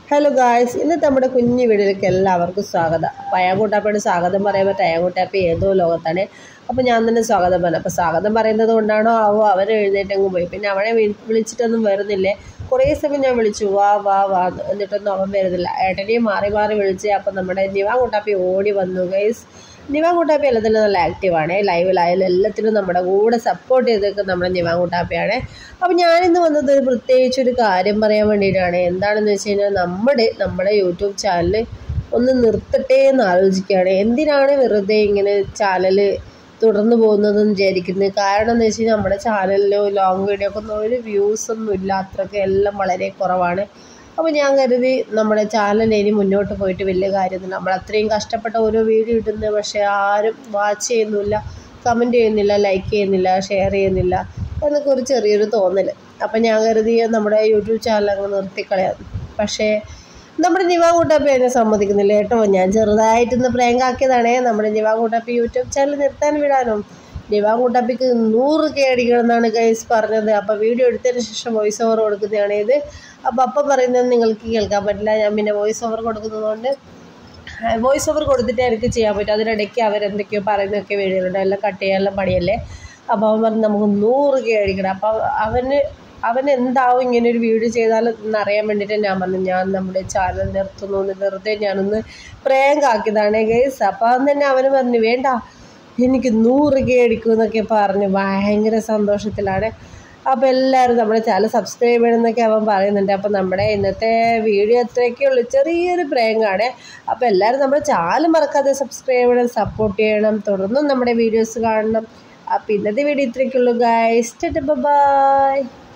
Hello guys, ഇന്നത്തെ നമ്മുടെ കുഞ്ഞു വീഡിയോയിലേക്ക് എല്ലാവർക്കും സ്വാഗതം. അപ്പോൾ അയാങ്കുട്ടാപ്പയുടെ സ്വാഗതം പറയുമ്പോൾ അയാങ്കുട്ടാപ്പ ഏതോ ലോകത്താണ്. അപ്പോൾ ഞാൻ തന്നെ സ്വാഗതം പറഞ്ഞു. അപ്പോൾ സ്വാഗതം പറയുന്നത് കൊണ്ടാണോ അവർ എഴുന്നേറ്റങ്ങ് പോയി. പിന്നെ അവനെ വിളിച്ചിട്ടൊന്നും വരുന്നില്ലേ. കുറേ സമയം ഞാൻ വിളിച്ചു, വാ വാ വാ, എന്നിട്ടൊന്നും അവൻ വരുന്നില്ല. ഏട്ടനെയും മാറി മാറി വിളിച്ച്. അപ്പോൾ നമ്മുടെ നിവാങ്കുട്ടാപ്പി ഓടി വന്നു ഗൈസ്. നിവാങ്കുട്ടാപ്പി എല്ലാത്തിലും നല്ല ആക്റ്റീവാണ്. ലൈവിലായാലും എല്ലാത്തിലും നമ്മുടെ കൂടെ സപ്പോർട്ട് ചെയ്തൊക്കെ നമ്മുടെ നിവാങ്കുട്ടാപ്പിയാണ്. അപ്പോൾ ഞാനിന്ന് വന്നത് പ്രത്യേകിച്ചൊരു കാര്യം പറയാൻ വേണ്ടിയിട്ടാണ്. എന്താണെന്ന് വെച്ച് കഴിഞ്ഞാൽ നമ്മുടെ യൂട്യൂബ് ചാനൽ ഒന്ന് നിർത്തട്ടെ എന്ന് ആലോചിക്കുകയാണ്. എന്തിനാണ് വെറുതെ ഇങ്ങനെ ചാനൽ തുടർന്ന് പോകുന്നതെന്ന് വിചാരിക്കുന്നത്. കാരണം എന്ന് വെച്ച് കഴിഞ്ഞാൽ നമ്മുടെ ചാനലിലോ ലോങ് വീഡിയോ ഒക്കെ ഒന്നും ഒരു വ്യൂസൊന്നും ഇല്ല, അത്രയ്ക്ക് എല്ലാം വളരെ കുറവാണ്. അപ്പോൾ ഞാൻ കരുതി നമ്മുടെ ചാനൽ ഇനി മുന്നോട്ട് പോയിട്ട് വലിയ കാര്യമൊന്നുമില്ല. നമ്മൾ അത്രയും കഷ്ടപ്പെട്ട ഓരോ വീഡിയോ ഇടുന്നത്, പക്ഷേ ആരും വാച്ച് ചെയ്യുന്നില്ല, കമൻറ്റ് ചെയ്യുന്നില്ല, ലൈക്ക് ചെയ്യുന്നില്ല, ഷെയർ ചെയ്യുന്നില്ല എന്നൊക്കെ ഒരു ചെറിയൊരു തോന്നൽ. അപ്പോൾ ഞാൻ കരുതി നമ്മുടെ യൂട്യൂബ് ചാനൽ അങ്ങ് നിർത്തിക്കളയാം. പക്ഷേ നമ്മുടെ നിവാങ്കുട്ടാപ്പി അതിനെ സമ്മതിക്കുന്നില്ല കേട്ടോ. ഞാൻ ചെറുതായിട്ടൊന്ന് പ്രാങ്ക് ആക്കിയതാണേ. നമ്മുടെ നിവാങ്കുട്ടാപ്പി യൂട്യൂബ് ചാനൽ നിർത്താൻ വിടാനും നിവാങ്കുട്ടാപ്പിക്ക് 100K അടിക്കണമെന്നാണ് ഗൈസ് പറഞ്ഞത്. അപ്പോൾ വീഡിയോ എടുത്തതിന് ശേഷം വോയിസ് ഓവർ കൊടുക്കുന്നതാണ് ഇത്. അപ്പം പറയുന്നത് നിങ്ങൾക്ക് കേൾക്കാൻ പറ്റില്ല. ഞാൻ പിന്നെ വോയിസ് ഓവർ കൊടുക്കുന്നതുകൊണ്ട് വോയിസ് ഓവർ കൊടുത്തിട്ട് എനിക്ക് ചെയ്യാൻ പറ്റും. അതിനിടയ്ക്ക് അവരെന്തൊക്കെയോ പറയുന്നതൊക്കെ വീഡിയോയിലുണ്ട്, എല്ലാം കട്ട് ചെയ്യാനുള്ള പണിയല്ലേ. അപ്പോൾ അവൻ പറഞ്ഞ് നമുക്ക് 100K അടിക്കണം. അപ്പോൾ അവൻ എന്താവും ഇങ്ങനെ ഒരു വീഡിയോ ചെയ്താലും എന്നറിയാൻ വേണ്ടിയിട്ട് ഞാൻ പറഞ്ഞു ഞാൻ നമ്മുടെ ചാനൽ നിർത്തുന്നു എന്ന്. വെറുതെ ഞാനൊന്ന് പ്രാങ്ക് ആക്കിയതാണ് ഗൈസ്. അപ്പോൾ അവൻ തന്നെ അവന് പറഞ്ഞു വേണ്ട, എനിക്ക് 100K അടിക്കും എന്നൊക്കെ പറഞ്ഞ് ഭയങ്കര സന്തോഷത്തിലാണ്. അപ്പോൾ എല്ലാവരും നമ്മുടെ ചാനൽ സബ്സ്ക്രൈബ് ചെയ്യണമെന്നൊക്കെ അവൻ പറയുന്നുണ്ട്. അപ്പോൾ നമ്മുടെ ഇന്നത്തെ വീഡിയോ അത്രയൊക്കെയുള്ളൂ, ചെറിയൊരു പ്രാങ്കാണ്. അപ്പോൾ എല്ലാവരും നമ്മുടെ ചാനൽ മറക്കാതെ സബ്സ്ക്രൈബ് ചെയ്യണം, സപ്പോർട്ട് ചെയ്യണം, തുടർന്നും നമ്മുടെ വീഡിയോസ് കാണണം. അപ്പോൾ ഇന്നത്തെ വീഡിയോ ഇത്രയൊക്കെയുള്ളൂ ഗൈസ്. ബൈ.